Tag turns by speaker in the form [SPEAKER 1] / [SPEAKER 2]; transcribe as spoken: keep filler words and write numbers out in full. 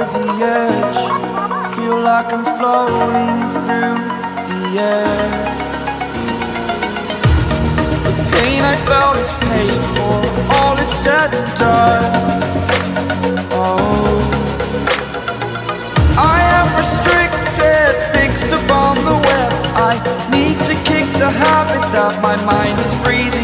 [SPEAKER 1] the edge, feel like I'm floating through the air. The pain I felt is paid for, all is said and done. Oh, I am restricted, fixed upon the web. I need to kick the habit that my mind is breathing